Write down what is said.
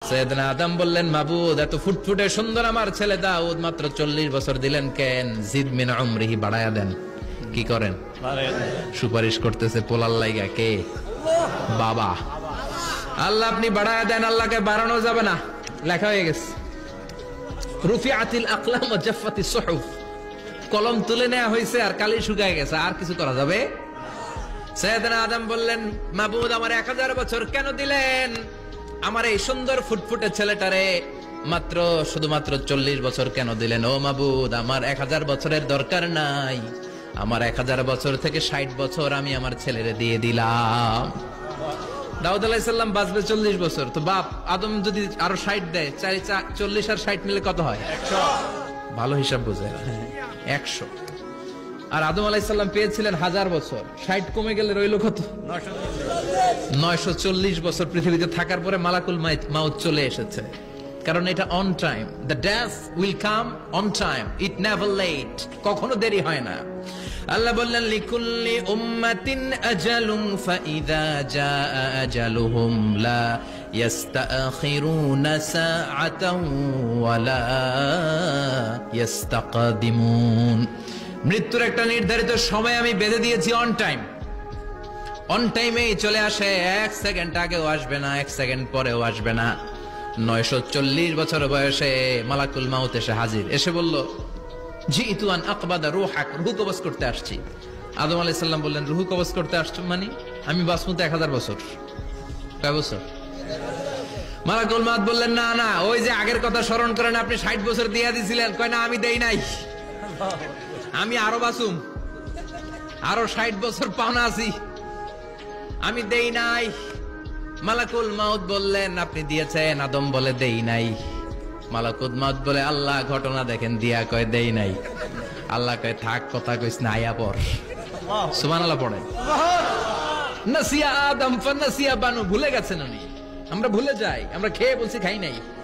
সাইয়েদনা আদম বললেন, মাবুদ এত ফুটফুটে সুন্দর আমার ছেলে দাউদ, মাত্র 40 বছর দিলেন কেন? জিদ মিন উমরিহি, বাড়ায়া দেন। কি করেন? সুপারিশ করতেছে পোলার লাইগা। কে? বাবা। আল্লাহ আপনি বাড়ায়া দেন। আল্লাহকে বাড়ানো যাবে না, লেখা হয়ে গেছে। রুফিআতিল আকলাম ওয়া জাফফাতিস সুহুফ, কলম তুলে নেওয়া হয়েছে আর কালি শুকায় গেছে, আর কিছু করা যাবে? সাইয়েদনা আদম বললেন, মাবুদ আমার 1000 বছর কেন দিলেন? আমার এই সুন্দর ফুটফুটে ছেলেটারে মাত্র শুধুমাত্র 40 বছর কেন দিলেন? ও মাবুদ, আমার 1000 বছরের দরকার নাই, আমার 1000 বছর থেকে 60 বছর আমি আমার ছেলেরে দিয়ে দিলাম। দাউদ আলাইহিস সালাম বাঁচবে 40 বছর, তো বাপ আদম যদি আরো 60 দেয়, 40 আর 60 মিলে কত হয়? 100। ভালো হিসাব বোঝেন, 100। আর আদম আলাইহিস সালাম পেয়েছিলেন 1000 বছর, 60 কমে গেলে রইল কত? 940 বছর পৃথিবীতে থাকার পরে মালাকুল মাউত চলে এসেছে। কারণ এটা on time, the death will come on time, it never late, কখনো দেরি হয় না। আল্লাহ বললেন, লিকুল্লি উম্মাতিন আজালুন ফাইযা জাআ আজালুহুম লা ইস্তাখিরুনা সাআতান ওয়া লা ইস্তাকদিমুন। মৃত্যুর একটা নির্ধারিত সময় আমি বেঁধে দিয়েছি, অন টাইম। অন টাইমেই চলে আসে, 1 সেকেন্ড আগেও আসবে না, 1 সেকেন্ড পরেও আসবে না। 940 বছর বয়সে মালাকুল মাউত এসে হাজির, এসে বলল, জিতু আন আকবাদা রূহাক, রূহ কবজ করতে আসছি। আদম আলাইহিস সালাম বললেন, রূহ কবজ করতে আসছো মানে? আমি বাঁচবো তো 1000 বছর। কয় বছর? মালাকুল মাউত বললেন, না না, ওই যে আগের কথা স্মরণ করেন, আপনি 60 বছর দিয়ে দিয়েছিলেন। কয় না, আমি দেই নাই, আমি আরো বাঁচুম, আরো 60 বছর পাওনা আছি, আমি দেই নাই। মালাকুল মাউত বললেন, আপনি দিয়েছেন। আদম বলে, দেই নাই। মালাকুল মাউত বলে, আল্লাহ ঘটনা দেখেন, দিয়া কয় দেই নাই। আল্লাহ কয়, থাক, কথা কইস না, আয়া পর। সুবহানাল্লাহ পড়েন। নাসিয়া আদম ফানাসিয়া বানু, ভুলে গেছেন উনি। আমরা ভুলে যাই, আমরা খেয়ে বলছি খাই নাই।